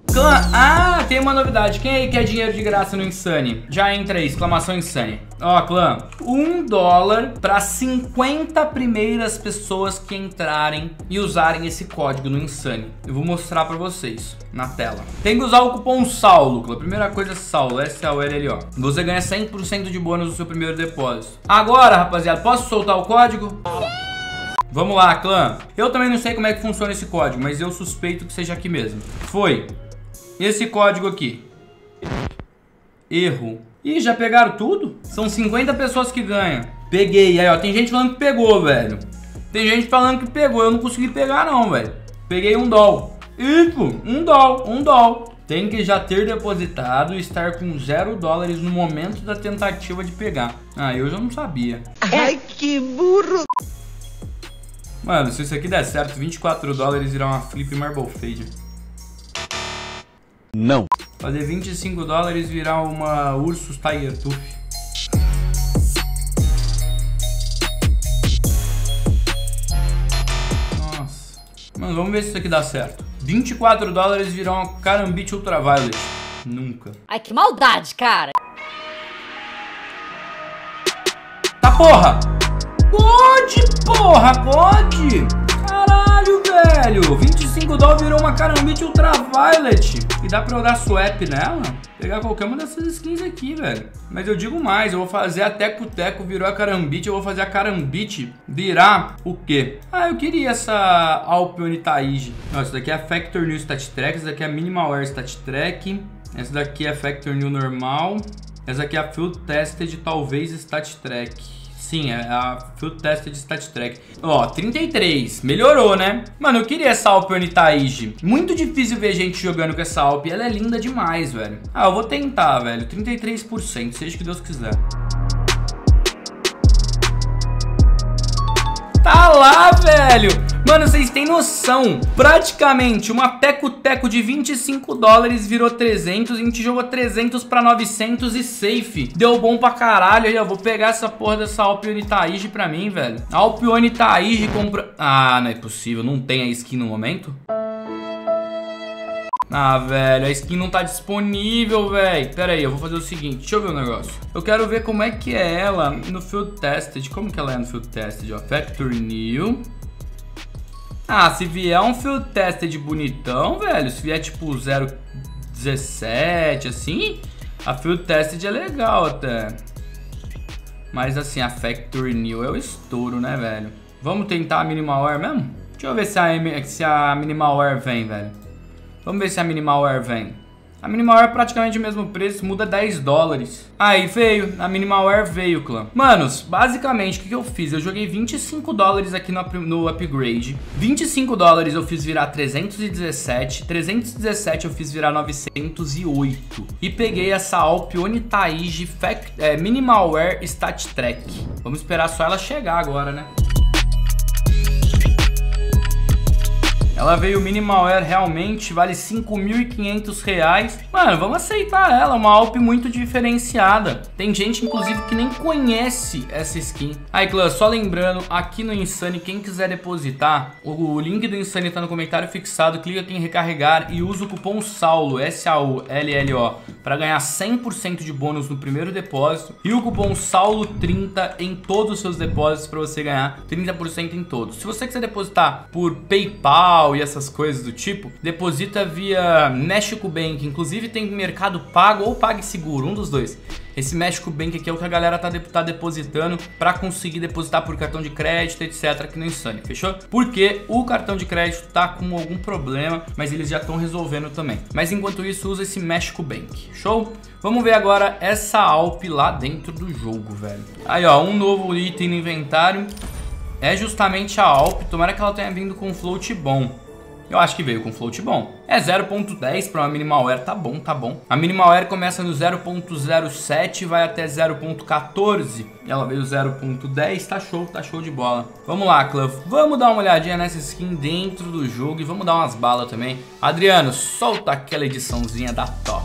Clã, tem uma novidade. Quem aí quer dinheiro de graça no Insane? Já entra aí, exclamação Insane. Ó, clã, $1 para 50 primeiras pessoas que entrarem e usarem esse código no Insane. Eu vou mostrar pra vocês na tela. Tem que usar o cupom SAULO, clã. Primeira coisa, SAULO, S-A-U-L-L-O. Você ganha 100% de bônus no seu primeiro depósito. Agora, rapaziada, posso soltar o código? Vamos lá, clã. Eu também não sei como é que funciona esse código, mas eu suspeito que seja aqui mesmo. Foi. Esse código aqui. Erro. Ih, já pegaram tudo? São 50 pessoas que ganham. Peguei. Aí, ó, tem gente falando que pegou, velho. Tem gente falando que pegou. Eu não consegui pegar, não, velho. Peguei $1. Isso, $1. Tem que já ter depositado e estar com $0 no momento da tentativa de pegar. Ah, eu já não sabia. Ai, que burro. Mano, se isso aqui der certo, $24 virar uma Flip Marble Fade. Não. Fazer $25 virar uma Ursus Tiger Tooth. Nossa. Mano, vamos ver se isso aqui dá certo. $24 virar uma Karambit Ultraviolet. Nunca. Ai, que maldade, cara. Tá, porra! Pode, porra, pode! Caralho, velho! $25 virou uma Karambit Ultraviolet. E dá pra eu dar swap nela? Pegar qualquer uma dessas skins aqui, velho. Mas eu digo mais, eu vou fazer a Teco Teco virou a Karambit. Eu vou fazer a Karambit virar o quê? Ah, eu queria essa Alpione Taiji. Ó, essa daqui é a Factor New Stat Track. Essa daqui é a Minimal Wear Stat Track. Essa daqui é a Factor New normal. Essa aqui é a Field Tested, talvez Stat Track. Sim, é a Field Tested Stat Track. Ó, 33. Melhorou, né? Mano, eu queria essa Alpione Taiji. Muito difícil ver gente jogando com essa Alp. Ela é linda demais, velho. Ah, eu vou tentar, velho. 33%, seja o que Deus quiser. Tá lá, velho. Mano, vocês têm noção. Praticamente uma teco-teco de $25 virou 300. A gente jogou 300 pra 900 e safe. Deu bom pra caralho. Aí, ó, vou pegar essa porra dessa Alpione Taiji pra mim, velho. A Alpione Taiji compra... Ah, não é possível. Não tem a skin no momento? Ah, velho, a skin não tá disponível, velho. Pera aí, eu vou fazer o seguinte. Deixa eu ver o negócio. Eu quero ver como é que é ela no Field Tested. Como que ela é no Field Tested, ó? Factory New. Ah, se vier um Field Tested bonitão, velho. Se vier tipo 0,17, assim, a Field Tested é legal até. Mas assim, a Factory New é o estouro, né, velho? Vamos tentar a Minimal Wear mesmo? Deixa eu ver se a Minimal Wear vem, velho. Vamos ver se a Minimal Wear vem. A Minimal Wear é praticamente o mesmo preço, muda $10. Aí veio, a Minimal Wear veio, clã. Manos, basicamente o que eu fiz? Eu joguei $25 aqui no upgrade. $25 eu fiz virar 317. 317 eu fiz virar 908. E peguei essa Alpione Taiji Minimal Wear Stat Track. Vamos esperar só ela chegar agora, né? Ela veio Minimal Wear, realmente vale R$5.500. Mano, vamos aceitar ela, uma Alp muito diferenciada. Tem gente, inclusive, que nem conhece essa skin. Aí, clã, só lembrando, aqui no Insane, quem quiser depositar, o link do Insane tá no comentário fixado. Clica aqui em recarregar e usa o cupom SAULO, S-A-U-L-L-O, para ganhar 100% de bônus no primeiro depósito. E o cupom SAULO30 em todos os seus depósitos para você ganhar 30% em todos. Se você quiser depositar por PayPal e essas coisas do tipo, deposita via México Bank. Inclusive tem Mercado Pago ou PagSeguro, um dos dois. Esse México Bank aqui é o que a galera tá depositando para conseguir depositar por cartão de crédito, etc, aqui no Insane, fechou? Porque o cartão de crédito tá com algum problema, mas eles já estão resolvendo também. Mas enquanto isso, usa esse México Bank, show? Vamos ver agora essa Alp lá dentro do jogo, velho. Aí, ó, um novo item no inventário. É justamente a Alp. Tomara que ela tenha vindo com float bom. Eu acho que veio com float bom. É 0.10 para uma Minimal Wear, tá bom, tá bom. A Minimal Wear começa no 0.07 e vai até 0.14. Ela veio 0.10, tá show de bola. Vamos lá, clã, vamos dar uma olhadinha nessa skin dentro do jogo e vamos dar umas balas também. Adriano, solta aquela ediçãozinha da top.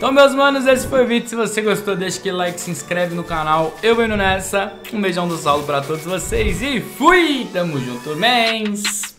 Então, meus manos, esse foi o vídeo. Se você gostou, deixa aquele like, se inscreve no canal. Eu vou indo nessa. Um beijão do Saulo pra todos vocês e fui! Tamo junto, mens!